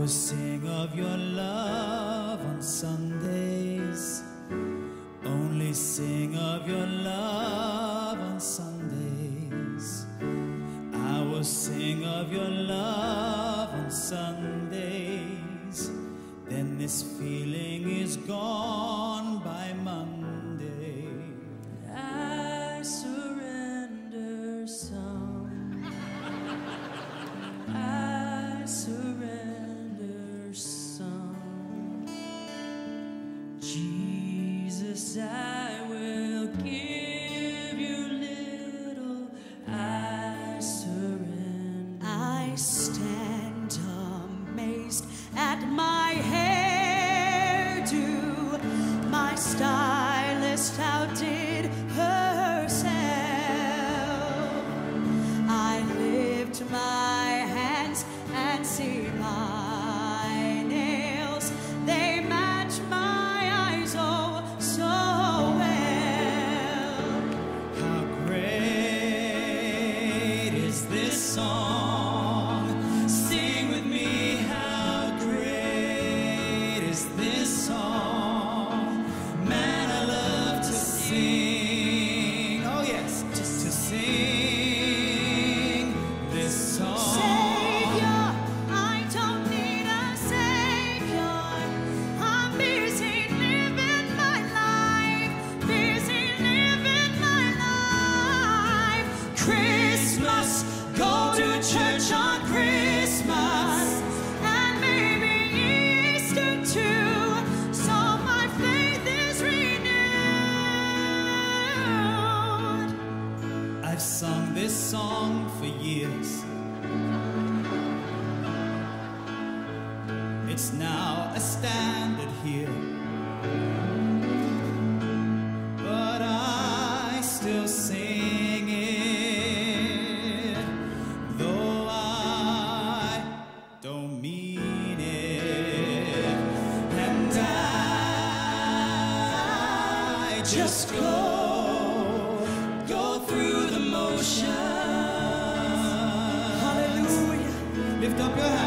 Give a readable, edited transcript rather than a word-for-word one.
will sing of your love on Sundays, only sing of your love on Sundays. I will sing of your love on Sundays, then this feeling is gone by Monday. I surrender some. I surrender some. Jesus, I will give you little. I surrender. I stand amazed at my hairdo. My stylist outdid herself. I lift my hands and see my nails. They match my eyes oh so well. How great is this song? Sing with me, how great is this song? Man, I love to sing. Oh yes, just to sing this song. Savior, I don't need a savior. I'm busy living my life, busy living my life. Christmas, go to church on Christmas, and maybe Easter too, so my faith is renewed. I've sung this song for years. It's now a standard here, but I still sing it, though I don't mean it. And I just go through the motions. Hallelujah. Lift up your hands.